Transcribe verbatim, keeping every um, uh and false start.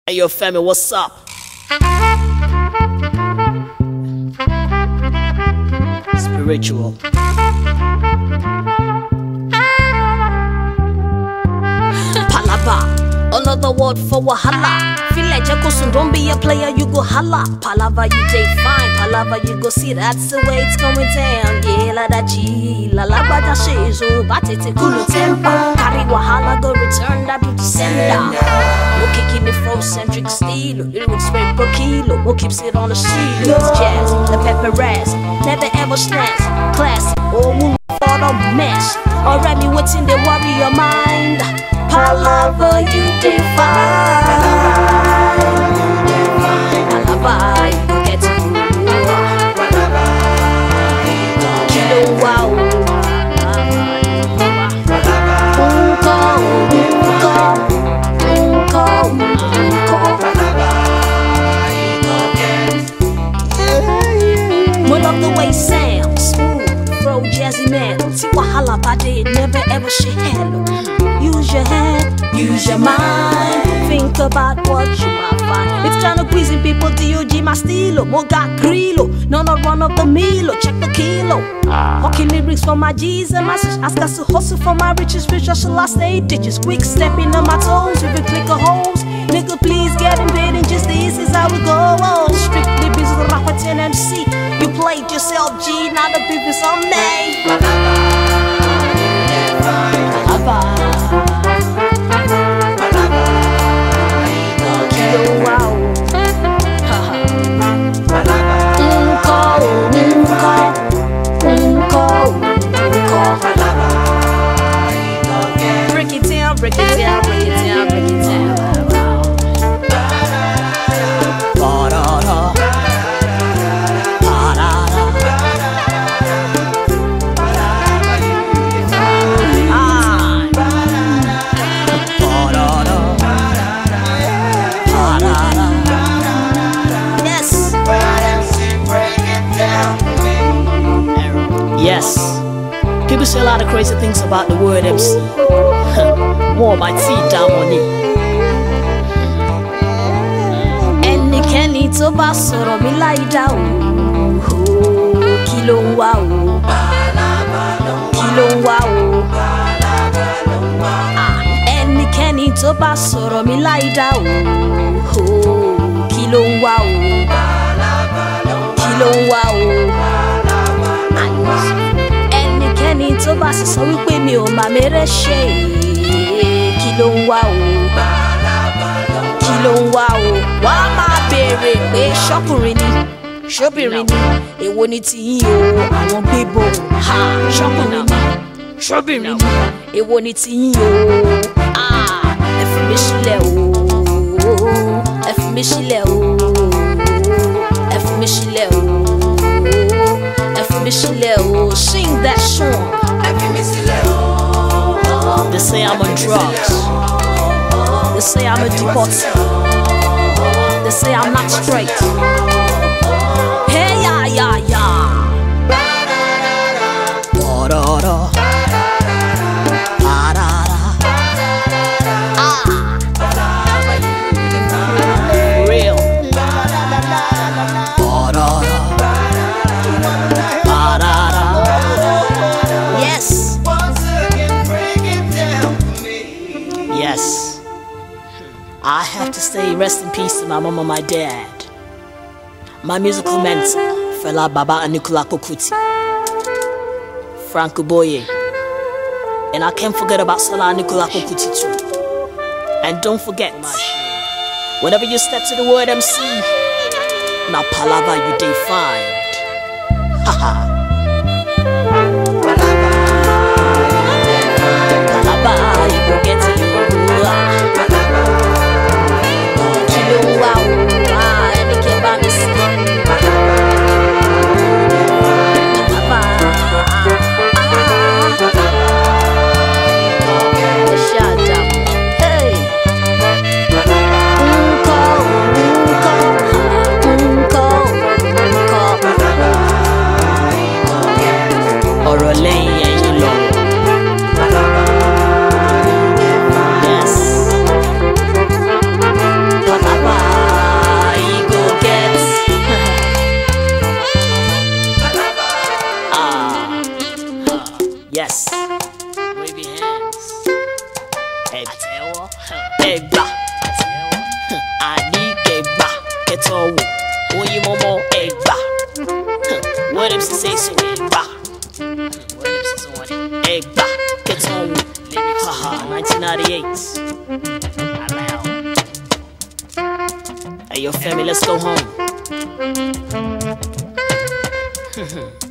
Hey yo, Femi, what's up? Spiritual. Palava, another word for wahala. Feel like Jacoson, don't be a player, you go holla. Palava, you day fine. Palava, you go see that's the way it's going down. Yeah, la da G, la la ba da shezo, batete kulu temper. Carry wahala, go return that beauty sender. No kicking the Afrocentric style, lyrics spent per kilo. Mo keeps it on the street, it's jazz, the pepper ass, never ever snatch. Classic, or wound for the mess. Already what's in the warrior mind. Palava, you define. Palava, you get to Kilo wow. Unko, unko, unko, unko. We love the way it sounds, smooth, throw jazzy man. See wahala body, never ever shit hello. Use your head, use your mind. Think about what you might find. It's kind of pleasing people, D O G my stilo. Mo got grillo, no no run of the milo. Check the kilo. Walking lyrics for my G's and my sis. Ask us to hustle for my riches. Rich or shall I stay ditches? Quick stepping on my toes with a click of holes. Nigga, please get in bed and just this is how we go. Oh, strictly business with Rapper ten M C. You played yourself, G, not the business on me. Bye. Break it down, break it down, break it down, break it down. Yes, people say a lot of crazy things about the word M C. More my teeth down on it. Any Kenny to Basoro me lie down. Kilo wow, kilo wow. Any Kenny to Basoro me lie down. Kilo wow, kilo wow. Ẹnikẹ́ni tó bá sì sọ wípé mi ò máa mẹ́rẹ́ ṣe kí ló ń wá o kí ló ń wá o wá máa béèrè pé ṣọ́kùnrin ni ṣóbìnrin ni èwo ni tiyín o àwọn gbébò ha ṣọ́kùnrin ni ṣóbìnrin ni èwo ni tiyín o ẹ fi mí sílẹ̀ o ẹ fi mí sílẹ̀ o ẹ fi mí sílẹ̀ o. Sing that song. They say I'm on drugs. They say I'm a deportee. They say I'm not straight. Hey ya ya ya. Ba-da-da. Ba-da-da. Ah. Real. Ba-da-da. Yes, I have to say rest in peace to my mom and my dad. My musical mentor, Fela Baba Anikulapo Kuti, Franco Boye. And I can't forget about Salah Anikulapo Kuti too. And don't forget, whenever you step to the word M C, now palava you dey find. Haha. Palava you go get it. Kilo wow, ah, and it came by me shut up, hey. Unko, unko, unko, unko. Hey, yo, family, let's go home.